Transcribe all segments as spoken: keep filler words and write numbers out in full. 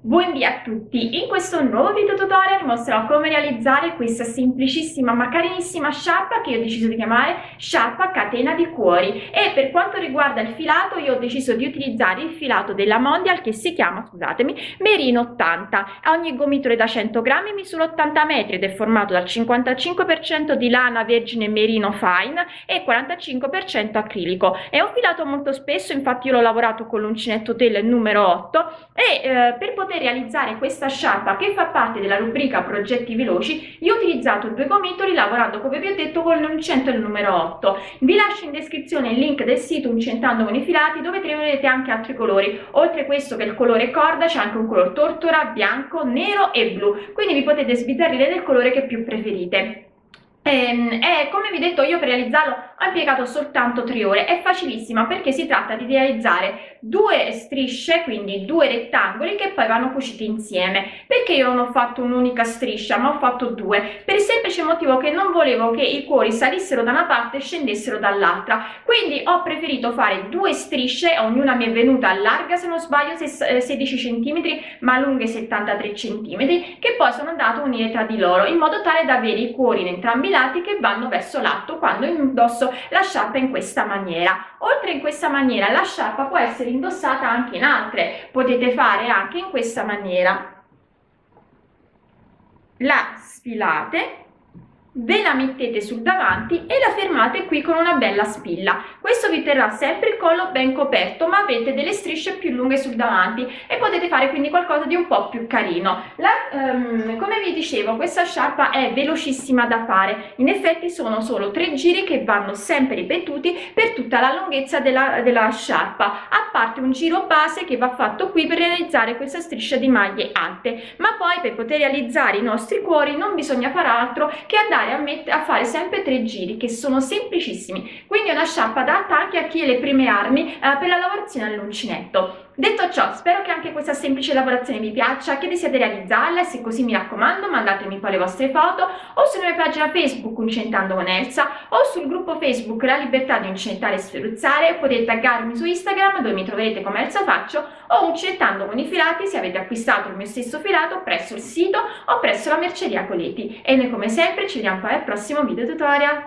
Buon dia a tutti! In questo nuovo video tutorial vi mostrerò come realizzare questa semplicissima ma carinissima sciarpa che io ho deciso di chiamare sciarpa catena di cuori. E per quanto riguarda il filato, io ho deciso di utilizzare il filato della Mondial che si chiama, scusatemi, Merino ottanta. A ogni gomitolo da cento grammi misura ottanta metri ed è formato dal cinquantacinque per cento di lana vergine merino fine e quarantacinque per cento acrilico. È un filato molto spesso, infatti io l'ho lavorato con l'uncinetto tela numero otto e eh, per poter realizzare questa sciarpa che fa parte della rubrica progetti veloci io ho utilizzato due gomitoli lavorando, come vi ho detto, con l'uncinetto il numero otto. Vi lascio in descrizione il link del sito Uncentando con i filati, dove troverete anche altri colori. Oltre questo, che è il colore corda, c'è anche un color tortora, bianco, nero e blu, quindi vi potete sbizzarrire del colore che più preferite. E, e come vi ho detto, io per realizzarlo ho impiegato soltanto tre ore. È facilissima perché si tratta di realizzare due strisce, quindi due rettangoli che poi vanno cuciti insieme. Perché io non ho fatto un'unica striscia ma ho fatto due? Per il semplice motivo che non volevo che i cuori salissero da una parte e scendessero dall'altra, quindi ho preferito fare due strisce, ognuna mi è venuta larga, se non sbaglio, sedici centimetri ma lunghe settantatré centimetri, che poi sono andate a unire tra di loro in modo tale da avere i cuori in entrambi i lati che vanno verso l'alto quando indosso la sciarpa in questa maniera. Oltre in questa maniera, la sciarpa può essere indossata anche in altre, potete fare anche in questa maniera: la sfilate, ve la mettete sul davanti e la fermate qui con una bella spilla. Questo vi terrà sempre il collo ben coperto, ma avete delle strisce più lunghe sul davanti e potete fare quindi qualcosa di un po' più carino. La, um, come vi dicevo, questa sciarpa è velocissima da fare. In effetti sono solo tre giri che vanno sempre ripetuti per tutta la lunghezza della, della sciarpa, a parte un giro base che va fatto qui per realizzare questa striscia di maglie alte. Ma poi per poter realizzare i nostri cuori non bisogna fare altro che andare A, a fare sempre tre giri, che sono semplicissimi. Quindi è una sciarpa adatta anche a chi ha le prime armi eh, per la lavorazione all'uncinetto. Detto ciò, spero che anche questa semplice lavorazione vi piaccia, che desiate realizzarla, e se così mi raccomando mandatemi poi le vostre foto o sulla mia pagina Facebook Uncentando con Elsa o sul gruppo Facebook La Libertà di Uncinetare e Sferruzzare. Potete taggarmi su Instagram, dove mi troverete come Elsa Faccio, o Uncentando con i filati se avete acquistato il mio stesso filato presso il sito o presso la merceria Coleti. E noi come sempre ci vediamo poi al prossimo video tutorial.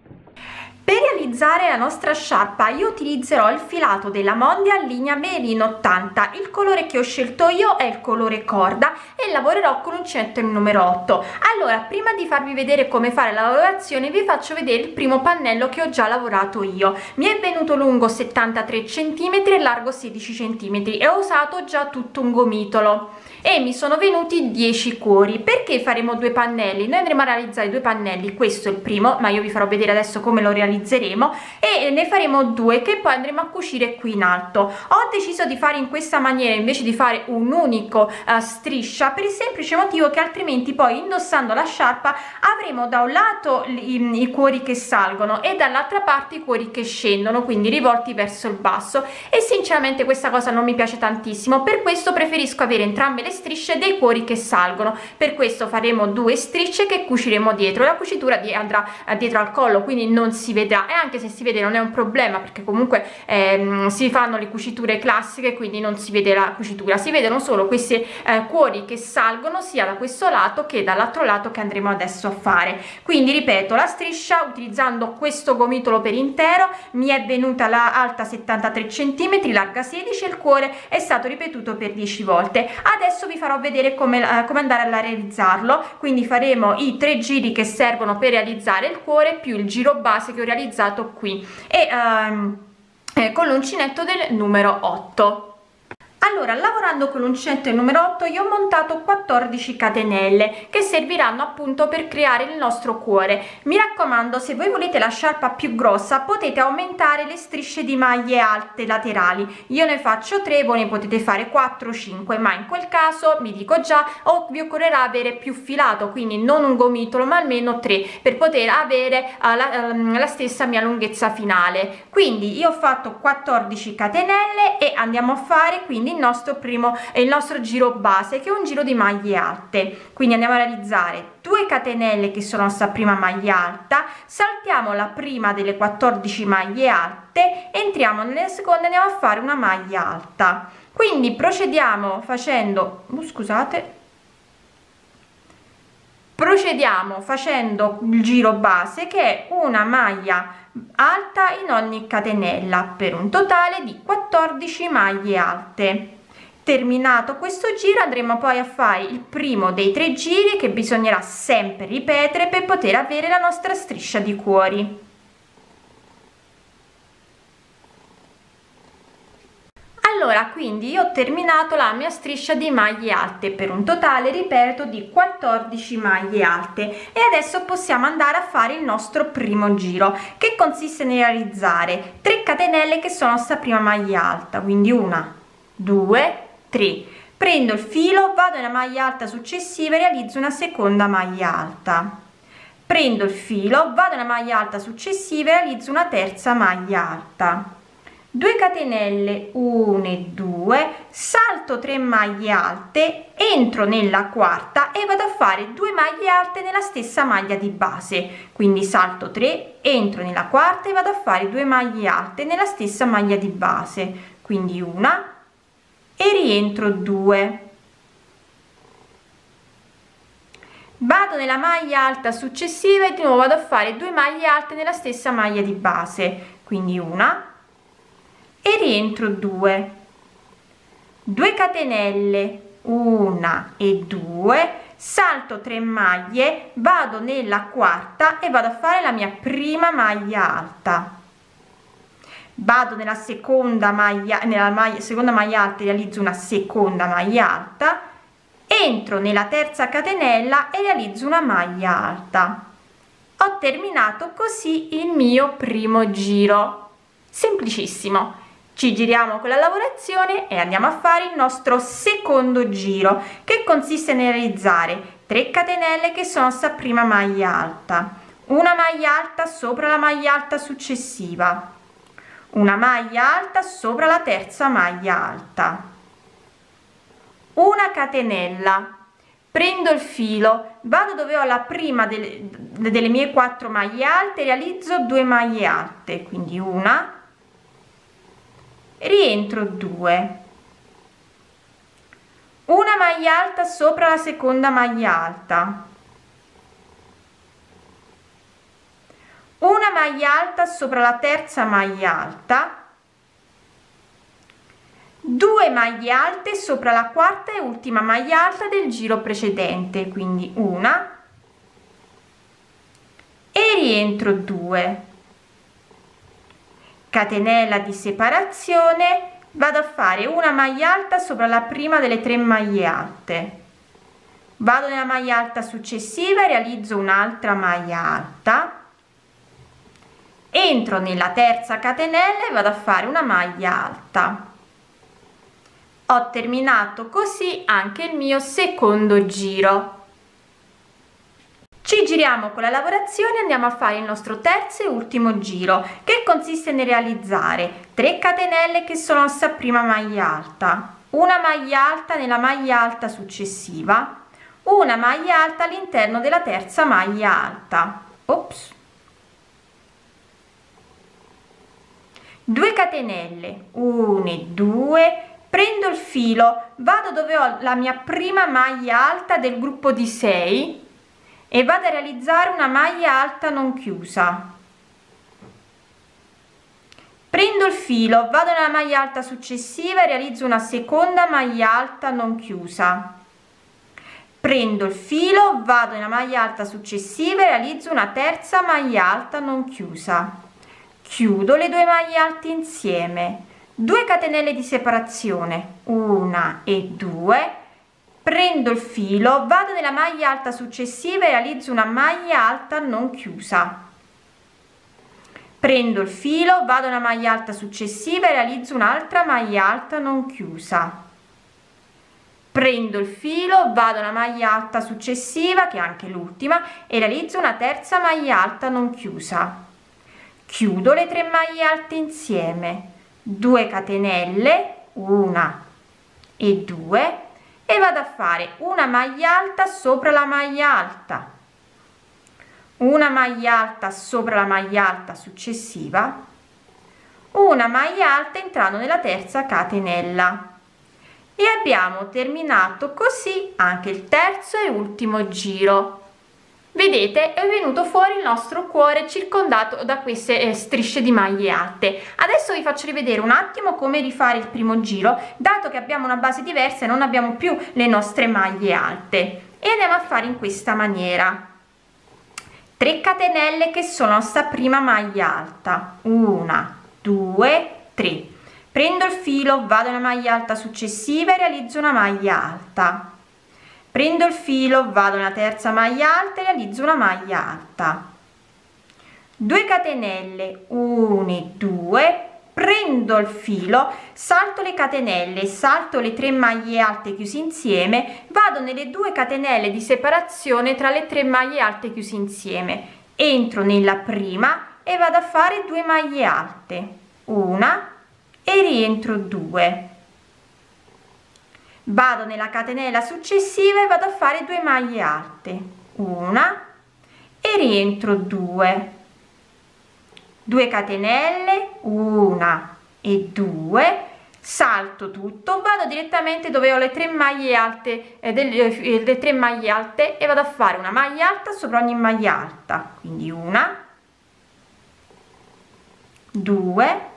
Per realizzare la nostra sciarpa io utilizzerò il filato della Mondial linea Merino ottanta. Il colore che ho scelto io è il colore corda e lavorerò con l'uncinetto il numero otto. Allora, prima di farvi vedere come fare la lavorazione, vi faccio vedere il primo pannello che ho già lavorato io. Mi è venuto lungo settantatré centimetri e largo sedici centimetri e ho usato già tutto un gomitolo e mi sono venuti dieci cuori. Perché faremo due pannelli? Noi andremo a realizzare due pannelli, questo è il primo, ma io vi farò vedere adesso come lo realizzeremo, e ne faremo due che poi andremo a cucire qui in alto. Ho deciso di fare in questa maniera invece di fare un unico uh, striscia, per il semplice motivo che altrimenti poi indossando la sciarpa avremo da un lato i, i cuori che salgono e dall'altra parte i cuori che scendono, quindi rivolti verso il basso, e sinceramente questa cosa non mi piace tantissimo. Per questo preferisco avere entrambe le strisce dei cuori che salgono. Per questo faremo due strisce che cuciremo dietro. La cucitura di, andrà dietro al collo, quindi non si vedrà, e anche se si vede non è un problema, perché comunque ehm, si fanno le cuciture classiche, quindi non si vede la cucitura, si vedono solo questi eh, cuori che salgono sia da questo lato che dall'altro lato che andremo adesso a fare. Quindi ripeto, la striscia utilizzando questo gomitolo per intero mi è venuta la alta settantatré centimetri, larga sedici, e il cuore è stato ripetuto per dieci volte. Adesso vi farò vedere come, uh, come andare a realizzarlo. Quindi faremo i tre giri che servono per realizzare il cuore più il giro base che ho realizzato qui e um, eh, con l'uncinetto del numero otto. Allora, lavorando con l'uncinetto numero otto io ho montato quattordici catenelle che serviranno appunto per creare il nostro cuore. Mi raccomando, se voi volete la sciarpa più grossa potete aumentare le strisce di maglie alte laterali. Io ne faccio tre, voi ne potete fare quattro cinque, ma in quel caso vi dico già, o vi occorrerà avere più filato, quindi non un gomitolo ma almeno tre, per poter avere uh, la, um, la stessa mia lunghezza finale. Quindi io ho fatto quattordici catenelle e andiamo a fare quindi nostro primo e il nostro giro base, che è un giro di maglie alte. Quindi andiamo a realizzare due catenelle che sono sta prima maglia alta, saltiamo la prima delle quattordici maglie alte, entriamo nelle seconde, andiamo a fare una maglia alta. Quindi procediamo facendo uh, scusate procediamo facendo il giro base, che è una maglia alta in ogni catenella, per un totale di quattordici maglie alte. Terminato questo giro andremo poi a fare il primo dei tre giri che bisognerà sempre ripetere per poter avere la nostra striscia di cuori. Allora, quindi io ho terminato la mia striscia di maglie alte per un totale, ripeto, di quattordici maglie alte, e adesso possiamo andare a fare il nostro primo giro, che consiste nel realizzare tre catenelle che sono sta prima maglia alta, quindi una, due, tre. Prendo il filo, vado nella maglia alta successiva e realizzo una seconda maglia alta. Prendo il filo, vado nella maglia alta successiva e realizzo una terza maglia alta. due catenelle, uno e due, salto tre maglie alte, entro nella quarta e vado a fare due maglie alte nella stessa maglia di base. Quindi salto tre, entro nella quarta e vado a fare due maglie alte nella stessa maglia di base, quindi una e rientro due. Vado nella maglia alta successiva e di nuovo vado a fare due maglie alte nella stessa maglia di base, quindi una e rientro due. due catenelle, una e due, salto tre maglie, vado nella quarta e vado a fare la mia prima maglia alta. Vado nella seconda maglia nella maglia seconda maglia alta e realizzo una seconda maglia alta, entro nella terza catenella e realizzo una maglia alta. Ho terminato così il mio primo giro, semplicissimo. Ci giriamo con la lavorazione e andiamo a fare il nostro secondo giro, che consiste nel realizzare tre catenelle che sono sta prima maglia alta, una maglia alta sopra la maglia alta successiva, una maglia alta sopra la terza maglia alta, una catenella, prendo il filo, vado dove ho la prima delle, delle mie quattro maglie alte, realizzo due maglie alte, quindi una, rientro due, una maglia alta sopra la seconda maglia alta, una maglia alta sopra la terza maglia alta, due maglie alte sopra la quarta e ultima maglia alta del giro precedente, quindi una e rientro due. Catenella di separazione, vado a fare una maglia alta sopra la prima delle tre maglie alte, vado nella maglia alta successiva e realizzo un'altra maglia alta, entro nella terza catenella e vado a fare una maglia alta. Ho terminato così anche il mio secondo giro. Ci giriamo con la lavorazione e andiamo a fare il nostro terzo e ultimo giro, che consiste nel realizzare tre catenelle che sono sta prima maglia alta, una maglia alta nella maglia alta successiva, una maglia alta all'interno della terza maglia alta. Ops. due catenelle, uno e due, prendo il filo, vado dove ho la mia prima maglia alta del gruppo di sei e vado a realizzare una maglia alta non chiusa. Prendo il filo, vado nella maglia alta successiva e realizzo una seconda maglia alta non chiusa. Prendo il filo, vado nella maglia alta successiva e realizzo una terza maglia alta non chiusa. Chiudo le due maglie alte insieme, due catenelle di separazione, una e due. Prendo il filo, vado nella maglia alta successiva e realizzo una maglia alta non chiusa. Prendo il filo, vado nella maglia alta successiva e realizzo un'altra maglia alta non chiusa. Prendo il filo, vado nella maglia alta successiva, che è anche l'ultima, e realizzo una terza maglia alta non chiusa. Chiudo le tre maglie alte insieme, due catenelle, una e due e vado a fare una maglia alta sopra la maglia alta, una maglia alta sopra la maglia alta successiva, una maglia alta entrando nella terza catenella e abbiamo terminato così anche il terzo e ultimo giro. Vedete, è venuto fuori il nostro cuore circondato da queste eh, strisce di maglie alte. Adesso vi faccio rivedere un attimo come rifare il primo giro, dato che abbiamo una base diversa e non abbiamo più le nostre maglie alte, e andiamo a fare in questa maniera: tre catenelle che sono la nostra prima maglia alta, una, due, tre, prendo il filo, vado nella maglia alta successiva e realizzo una maglia alta, prendo il filo, vado nella terza maglia alta e realizzo una maglia alta, due catenelle, uno e due, prendo il filo, salto le catenelle, salto le tre maglie alte chiuse insieme, vado nelle due catenelle di separazione tra le tre maglie alte chiuse insieme, entro nella prima e vado a fare due maglie alte, una e rientro due, vado nella catenella successiva e vado a fare due maglie alte, una e rientro due, due catenelle, una e due, salto tutto, vado direttamente dove ho le tre maglie alte eh, delle, eh, le tre maglie alte e vado a fare una maglia alta sopra ogni maglia alta, quindi una, due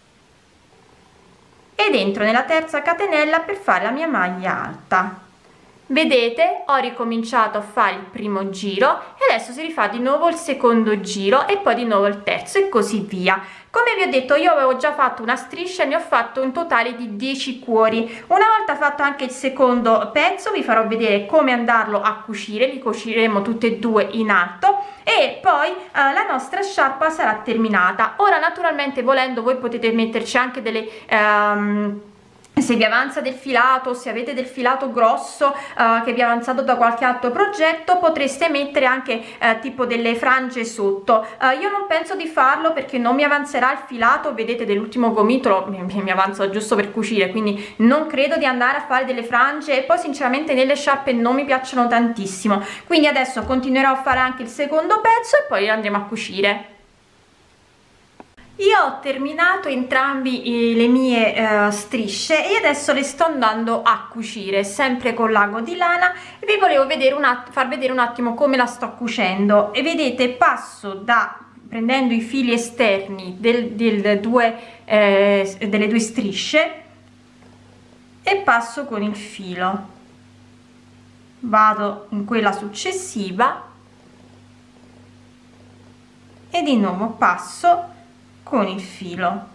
ed entro nella terza catenella per fare la mia maglia alta. Vedete, ho ricominciato a fare il primo giro e adesso si rifà di nuovo il secondo giro e poi di nuovo il terzo e così via. Come vi ho detto, io avevo già fatto una striscia e ne ho fatto un totale di dieci cuori. Una volta fatto anche il secondo pezzo vi farò vedere come andarlo a cucire, li cuciremo tutte e due in alto e poi eh, la nostra sciarpa sarà terminata. Ora naturalmente volendo voi potete metterci anche delle ehm, se vi avanza del filato, se avete del filato grosso uh, che vi è avanzato da qualche altro progetto, potreste mettere anche uh, tipo delle frange sotto. Uh, io non penso di farlo perché non mi avanzerà il filato, vedete dell'ultimo gomitolo mi, mi avanza giusto per cucire, quindi non credo di andare a fare delle frange e poi sinceramente nelle sciarpe non mi piacciono tantissimo, quindi adesso continuerò a fare anche il secondo pezzo e poi andremo a cucire. Io ho terminato entrambi le mie eh, strisce e adesso le sto andando a cucire sempre con l'ago di lana e vi volevo vedere un far vedere un attimo come la sto cucendo. E vedete, passo da prendendo i fili esterni del, del due, eh, delle due strisce e passo con il filo, vado in quella successiva e di nuovo passo con il filo,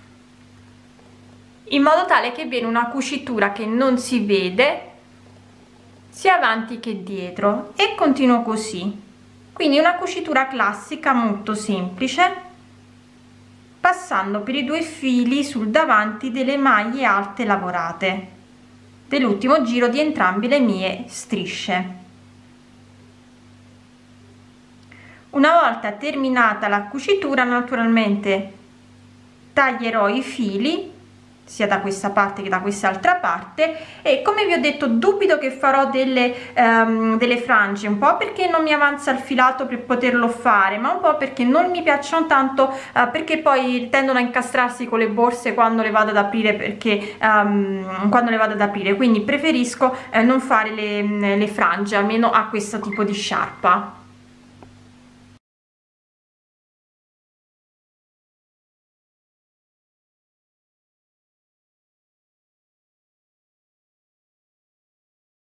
in modo tale che viene una cucitura che non si vede sia avanti che dietro, e continuo così. Quindi una cucitura classica molto semplice, passando per i due fili sul davanti delle maglie alte lavorate dell'ultimo giro di entrambe le mie strisce. Una volta terminata la cucitura, naturalmente taglierò i fili sia da questa parte che da quest'altra parte, e come vi ho detto dubito che farò delle, um, delle frange, un po' perché non mi avanza il filato per poterlo fare, ma un po' perché non mi piacciono tanto, uh, perché poi tendono a incastrarsi con le borse quando le vado ad aprire, perché um, quando le vado ad aprire, quindi preferisco eh, non fare le, le frange, almeno a questo tipo di sciarpa.